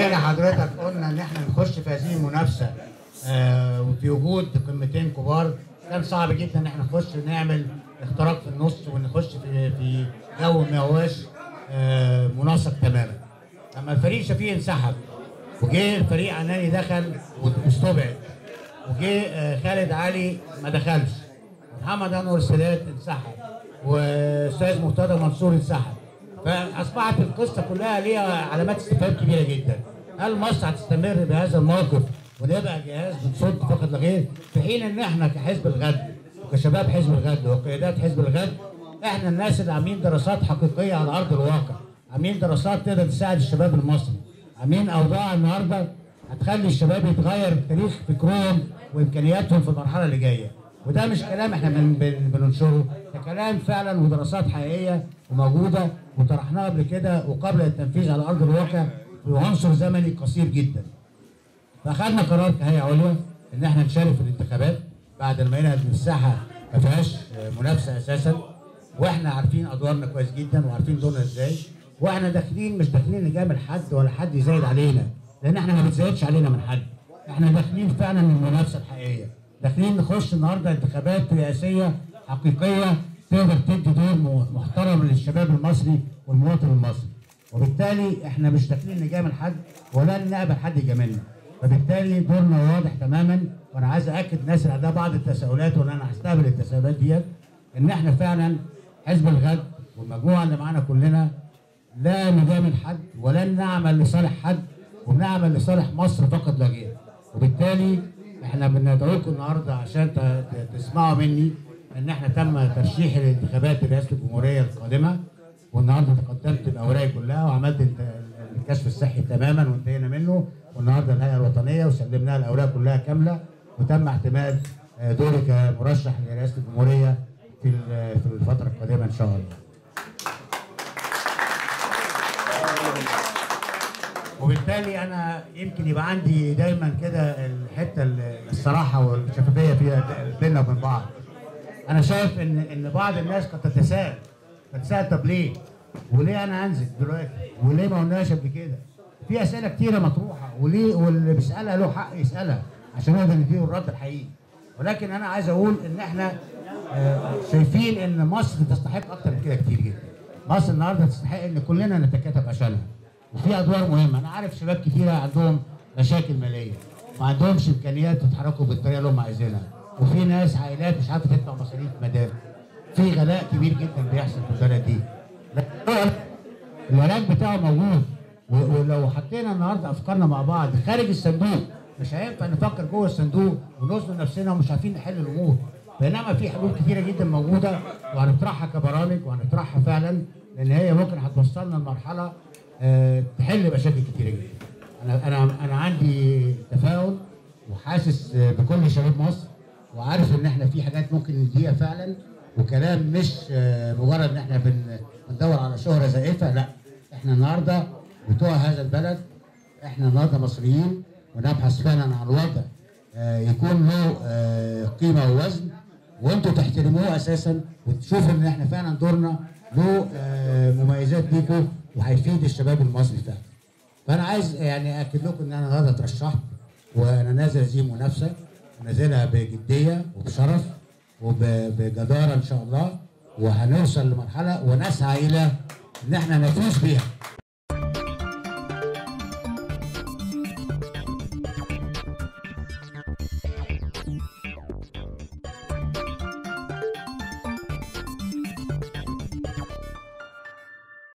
زي حضرتك قلنا ان احنا نخش في هذه المنافسه وفي وجود قمتين كبار، كان صعب جدا ان احنا نخش نعمل اختراق في النص ونخش في جو ما هواش مناسق تماما. لما الفريق شفيق انسحب وجه الفريق عناني دخل واستبعد، وجه خالد علي ما دخلش، محمد انور السادات انسحب، واستاذ مرتضى منصور انسحب، فاصبحت القصه كلها ليها علامات استفهام كبيره جدا. هل مصر هتستمر بهذا الموقف ونبقى جهاز بنصد فقط لا غير، في حين ان احنا كحزب الغد وكشباب حزب الغد وقيادات حزب الغد احنا الناس اللي عاملين دراسات حقيقيه على ارض الواقع، عاملين دراسات تقدر تساعد الشباب المصري، عاملين اوضاع النهارده هتخلي الشباب يتغير تاريخ فكرهم وامكانياتهم في المرحله اللي جايه. وده مش كلام احنا بننشره، ده كلام فعلا ودراسات حقيقيه وموجوده وطرحناها قبل كده وقبل التنفيذ على ارض الواقع في عنصر زمني قصير جدا. فاخذنا قرار كهيئه عليا ان احنا نشارك في الانتخابات بعد ما لقينا ان الساحه ما فيهاش منافسه اساسا، واحنا عارفين ادوارنا كويس جدا وعارفين دورنا ازاي، واحنا داخلين مش داخلين نجامل حد ولا حد يزايد علينا، لان احنا ما بنزايدش علينا من حد، احنا داخلين فعلا المنافسه الحقيقيه، داخلين نخش النهارده انتخابات رئاسيه حقيقيه تقدر تدي دور محترم للشباب المصري والمواطن المصري، وبالتالي احنا مش داخلين نجامل حد ولا نقبل حد يجاملنا، فبالتالي دورنا واضح تماما. وانا عايز اكد الناس اللي عندها بعض التساؤلات وان انا هستقبل التساؤلات ديت، ان احنا فعلا حزب الغد والمجموعه اللي معانا كلنا لا نجامل حد ولا نعمل لصالح حد، وبنعمل لصالح مصر فقط لا غير. وبالتالي احنا بندعوكم النهارده عشان تسمعوا مني ان احنا تم ترشيح لانتخابات رئاسه الجمهوريه القادمه، والنهارده تقدمت باوراقي كلها وعملت الكشف الصحي تماما وانتهينا منه، والنهارده الهيئه الوطنيه وسلمناها الاوراق كلها كامله، وتم اعتماد دوري كمرشح لرئاسه الجمهوريه في الفتره القادمه ان شاء الله. وبالتالي انا يمكن يبقى عندي دايما كده الحته الصراحه والشفافيه فيها بيننا وبين بعض. انا شايف ان بعض الناس قد تتساءل طب ليه؟ وليه انا انزل دلوقتي؟ وليه ما قلناش قبل كده؟ في اسئله كتيره مطروحه، وليه واللي بيسالها له حق يسالها عشان نقدر نديله الرد الحقيقي. ولكن انا عايز اقول ان احنا شايفين ان مصر تستحق اكتر من كده كتير جدا. مصر النهارده تستحق ان كلنا نتكاتف عشانها. وفي ادوار مهمه، انا عارف شباب كتيره عندهم مشاكل ماليه، ما عندهمش امكانيات يتحركوا بالطريقه اللي هم عايزينها، وفي ناس عائلات مش عارفه تدفع مصاريف مدارس. في غلاء كبير جدا بيحصل في البلد دي. العلاج بتاعه موجود، ولو حطينا النهارده افكارنا مع بعض خارج الصندوق مش هينفع نفكر جوه الصندوق ونظلم نفسنا ومش عارفين نحل الامور، بينما في حلول كتيره جدا موجوده وهنطرحها كبرامج وهنطرحها فعلا، لان هي ممكن هتوصلنا لمرحله تحل مشاكل كتيره جدا. انا عندي تفاؤل وحاسس بكل شباب مصر، وعارف ان احنا في حاجات ممكن نديها فعلا، وكلام مش مجرد ان احنا بندور على شهره زائفه، لا احنا النهارده بتوع هذا البلد، احنا النهارده مصريين ونبحث فعلا عن وضع يكون له قيمه ووزن، وانتوا تحترموه اساسا وتشوفوا ان احنا فعلا دورنا له مميزات ليكم وهيفيد الشباب المصري فعلا. فانا عايز يعني اكد لكم ان انا النهارده اترشحت وانا نازل هذه المنافسه، ونازلها بجديه وبشرف وبجداره ان شاء الله، وهنوصل لمرحله ونسعى الى ان احنا نفوز بيها.